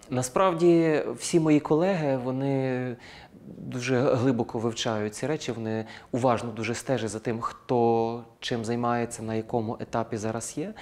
Насправді, всі мої колеги, вони дуже глибоко вивчають ці речі, вони уважно дуже стежать за тим, хто чим займається, на якому етапі зараз є.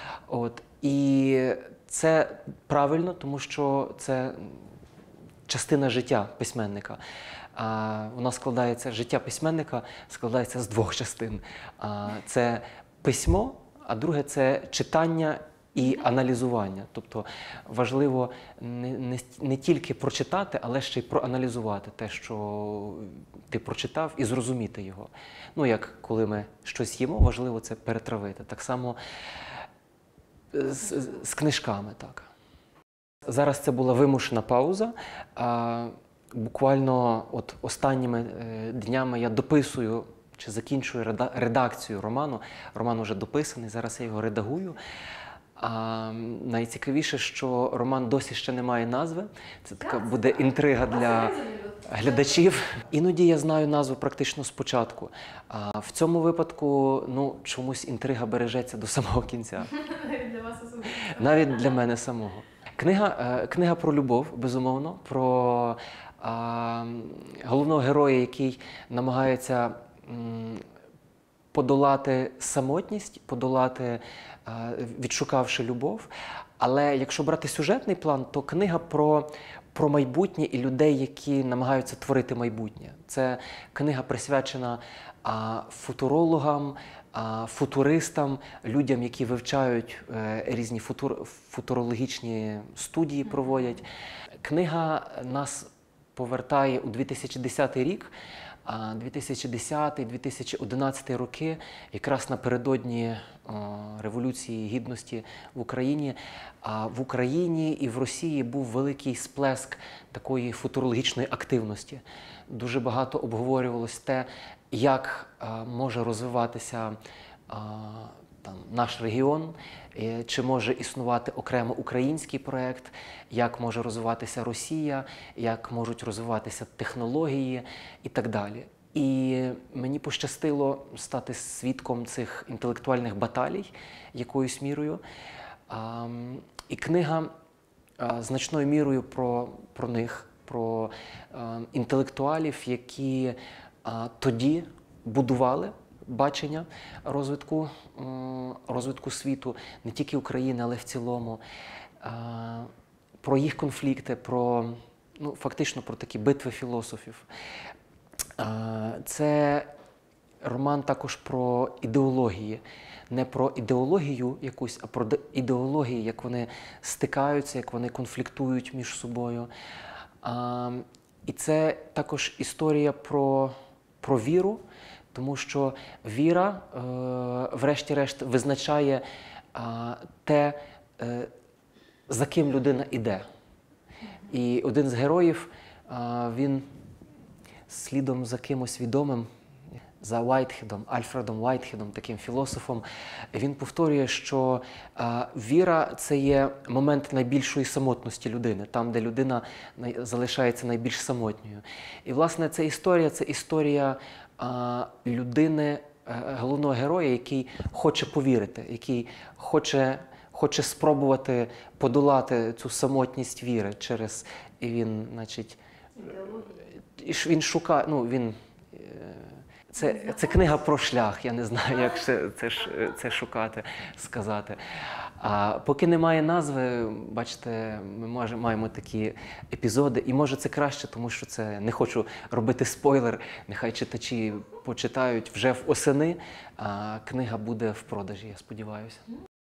І це правильно, тому що це частина життя письменника. Вона складається, життя письменника складається з двох частин. Це письмо, а друге – це читання і аналізування. Тобто важливо не тільки прочитати, але ще й проаналізувати те, що ти прочитав, і зрозуміти його. Ну, як коли ми щось їмо, важливо це перетравити. Так само з книжками, так. Зараз це була вимушена пауза. Буквально останніми днями я дописую чи закінчую редакцію роману. Роман вже дописаний, зараз я його редагую. Найцікавіше, що роман досі ще не має назви. Це така буде інтрига для глядачів. Іноді я знаю назву практично спочатку. В цьому випадку, ну, чомусь інтрига бережеться до самого кінця. Навіть для вас особисто. Навіть для мене самого. Книга про любов, безумовно, про головного героя, який намагається подолати самотність, відшукавши любов. Але якщо брати сюжетний план, то книга про майбутнє і людей, які намагаються творити майбутнє. Це книга присвячена футурологам, футуристам, людям, які вивчають різні футурологічні студії, проводять. Книга нас повертає у 2010 рік, 2010-2011 роки, якраз напередодні Революції Гідності в Україні. В Україні і в Росії був великий сплеск такої футурологічної активності. Дуже багато обговорювалось те, як може розвиватися наш регіон, чи може існувати окремо український проєкт, як може розвиватися Росія, як можуть розвиватися технології і так далі. І мені пощастило стати свідком цих інтелектуальних баталій якоюсь мірою. І книга значною мірою про них, про інтелектуалів, які тоді будували бачення розвитку світу, не тільки України, але в цілому, про їх конфлікти, фактично про такі битви філософів. Це роман також про ідеології. Не про ідеологію якусь, а про ідеології, як вони стикаються, як вони конфліктують між собою. І це також історія про віру, тому що віра, врешті-решт, визначає те, за ким людина іде. І один з героїв, він слідом за кимось відомим, за Уайтхедом, Альфредом Уайтхедом, таким філософом, він повторює, що віра – це є момент найбільшої самотності людини, там, де людина залишається найбільш самотньою. І, власне, це історія людини, головного героя, який хоче повірити, який хоче спробувати подолати цю самотність віри через, і він, значить, він шукає, це книга про шлях, я не знаю, як це шукати, сказати. Поки немає назви, бачите, ми маємо такі епізоди, і може це краще, тому що це, не хочу робити спойлер, нехай читачі почитають вже восени, а книга буде в продажі, я сподіваюся.